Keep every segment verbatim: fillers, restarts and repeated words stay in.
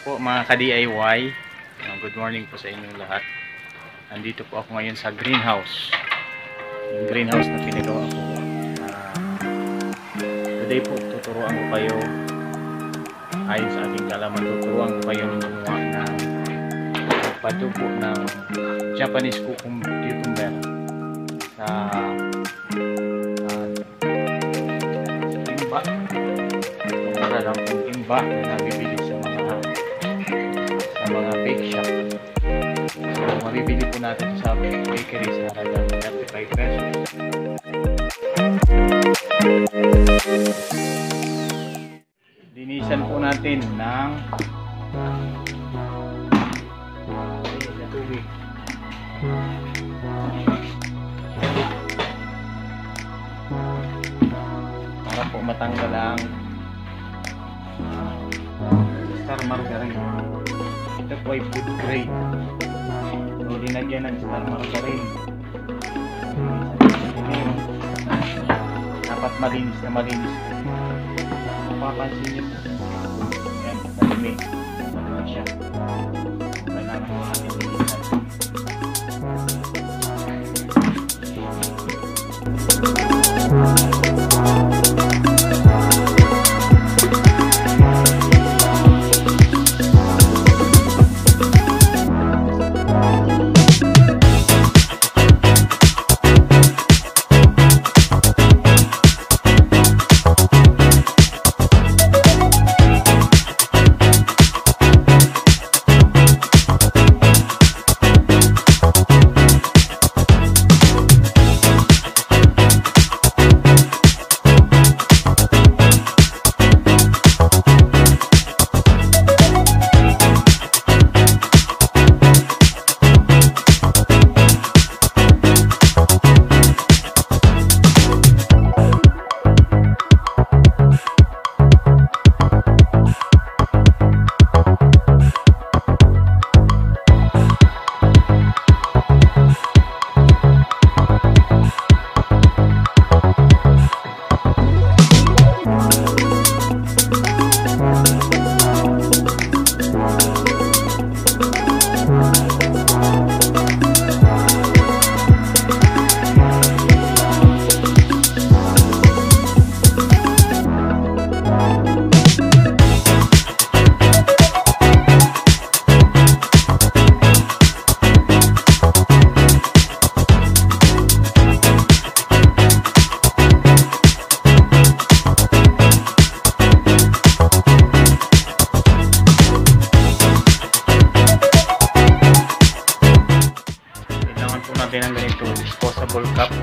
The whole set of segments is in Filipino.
po mga ka-D I Y. Uh, good morning po sa inyong lahat. Nandito po ako ngayon sa greenhouse. Yung greenhouse na pinagawa ko. Uh, today po tuturuan ko kayo ayon sa ating kalaman. Tuturuan ko kayo gumawa ng patubo ng Japanese cucumber sa uh, timba. Mura lang yung timba na nabibili sa mga sa mga bake shop. So mabibili po natin sa bakery sa halagang thirty-five pesos. Linisan po natin ng tubig. Para po matanggal ang star margarine. Ito po ay food grade. So, linagyan ng star margarine. Dapat malinis na malinis. Mapapansin nyo. Ayan, malimi. Malimi siya. Kailangan mo natin linisan. Natin ang ganito disposable cup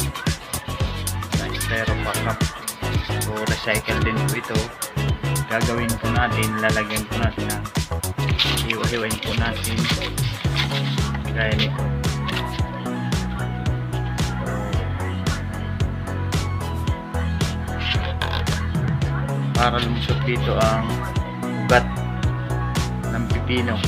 na styrofoam cup. So recycle din po ito. Gagawin po natin, lalagyan po natin ng hiwa-hiwain po natin gaya nito. Para lumusot dito ang ugat ng pipino.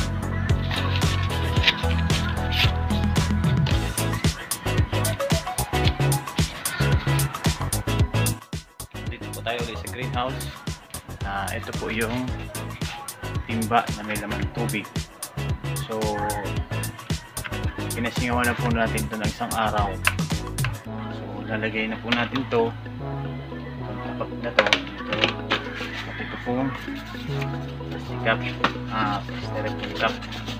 Tayo ulit sa greenhouse. Uh, ito po yung timba na may laman tubig. So pinasingawan na po natin ito ng isang araw. So lalagay na po natin ito itong tapak na ito ito, ito po plastic cup, ah, styrofoam cup.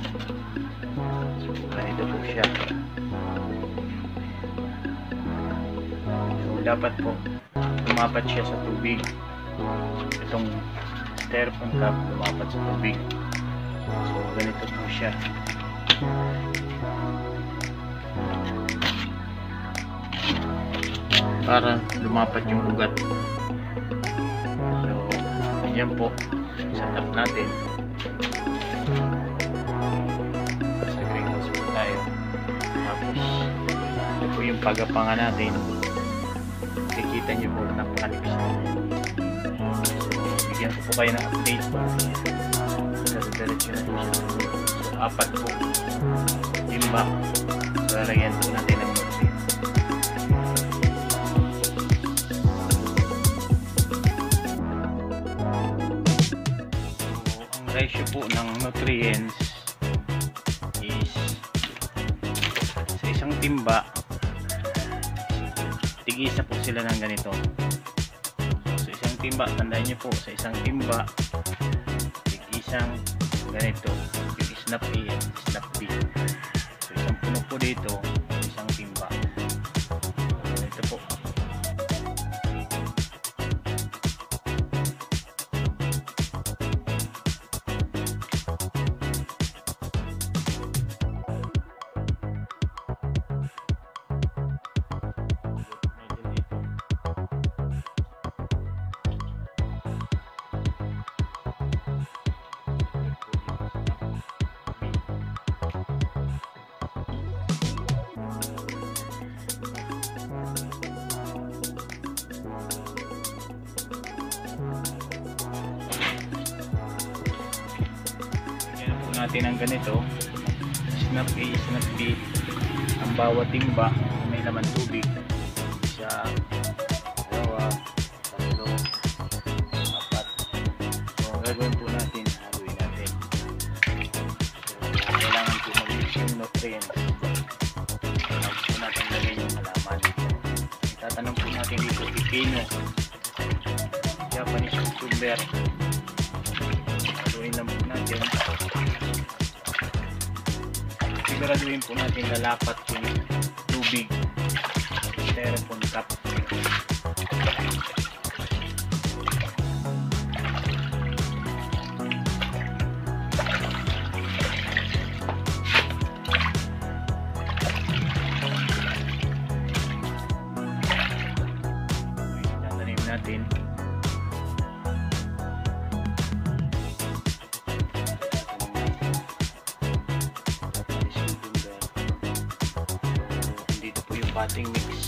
So ganito po siya. So dapat po lumapat siya sa tubig. Itong styrofoam cup lumapat sa tubig. So ganito po siya. Para lumapat yung ugat. So ganyan po sa tap natin. Sa greenhouse po tayo. Tapos ito po yung pagapangan natin. Kikita nyo po napakalipis na. So, bigyan ko po kayo ng update. Diretso na po siya. So, apat po. Timba. So, lalagyan po natin ng morse. So, ang presyo po ng nutrients is sa isang timba tig-isa po sila ng ganito. So, sa isang timba, tandaan nyo po, sa isang timba tig-isang ganito, yung snap A at snap B. So isang puno po dito, isang timba. So, ito po. Natin ang ganito, snap A, snap B, ang bawat timba may laman tubig, isa, dalawa, tatlo, apat. So ang gagawin po natin, haluin natin. So kailangan po mag-mix yung nutrients. Kailangan po natin lagay yung halaman. Itatanong po natin dito, pipino, Japanese cucumber. Haluin lang po natin. Siguraduhin po natin lalapat yung tubig styrofoam cup. Tatanim natin. Pating mix.